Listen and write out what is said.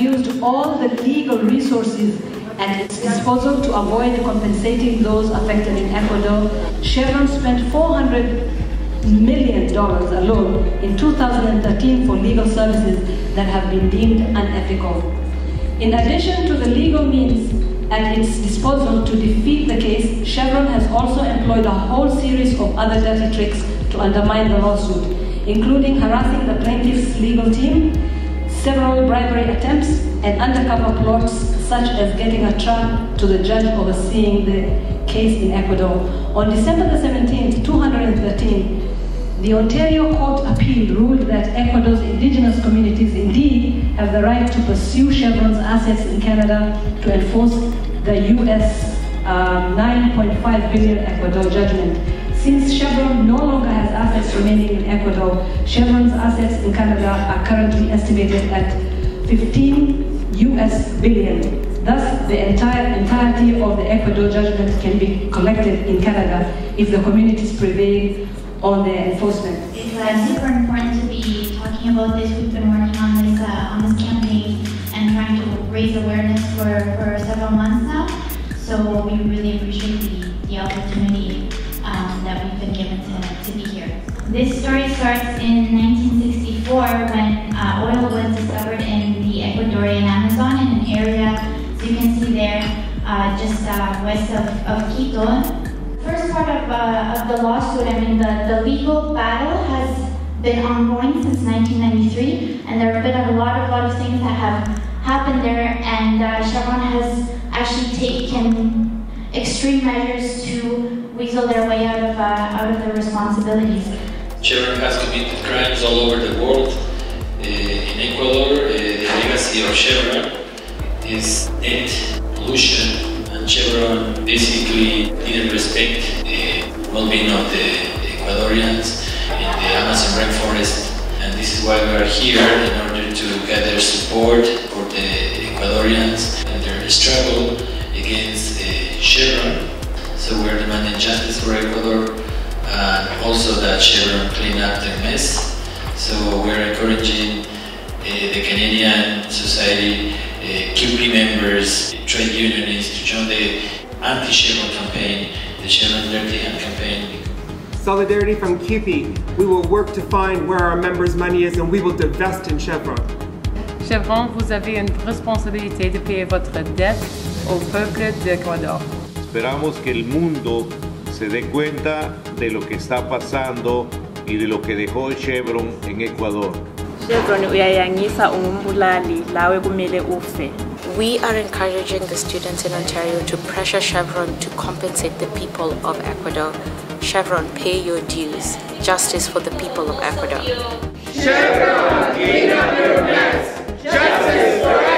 used all the legal resources at its disposal to avoid compensating those affected in Ecuador. Chevron spent $400 million alone in 2013 for legal services that have been deemed unethical. In addition to the legal means at its disposal to defeat the case, Chevron has also employed a whole series of other dirty tricks to undermine the lawsuit, including harassing the plaintiff's legal team, several bribery attempts, and undercover plots such as getting a trap to the judge overseeing the case in Ecuador. On December the 17th, 2013, the Ontario Court Appeal ruled that Ecuador's indigenous communities indeed have the right to pursue Chevron's assets in Canada to enforce the US $9.5 billion Ecuador judgment. Since Chevron no longer has assets remaining in Ecuador, Chevron's assets in Canada are currently estimated at $15 billion. Thus, the entirety of the Ecuador judgment can be collected in Canada if the communities prevail on their enforcement. It's super important to be talking about this. We've been working on this campaign and trying to raise awareness for several months now. So we really appreciate the opportunity that we've been given to be here. This story starts in 1964 when oil was discovered in the Ecuadorian Amazon in an area, as you can see there, just west of Quito. First part of the lawsuit, I mean, the legal battle has been ongoing since 1993, and there have been a lot of things that have happened there, and Chevron has actually taken extreme measures to weasel their way out of their responsibilities. Chevron has committed crimes all over the world. In Ecuador, the legacy of Chevron is net pollution. And Chevron basically didn't respect the well-being of the Ecuadorians in the Amazon rainforest, and this is why we are here, in order to gather support for the Ecuadorians and their struggle against Chevron. So we're demanding justice for Ecuador, and also that Chevron clean up their mess. So we're encouraging the Canadian society, QP members, trade unionists to join the anti-Chevron campaign, the Chevron Dirty Hand campaign. Solidarity from QP. We will work to find where our members' money is and we will divest in Chevron. Chevron, vous avez une responsabilité de payer votre dette au peuple d'Ecuador. Esperamos que el mundo se dé cuenta de lo que está pasando y de lo que dejó Chevron en Ecuador. We are encouraging the students in Ontario to pressure Chevron to compensate the people of Ecuador. Chevron, pay your dues. Justice for the people of Ecuador. Chevron, clean up your mess. Justice for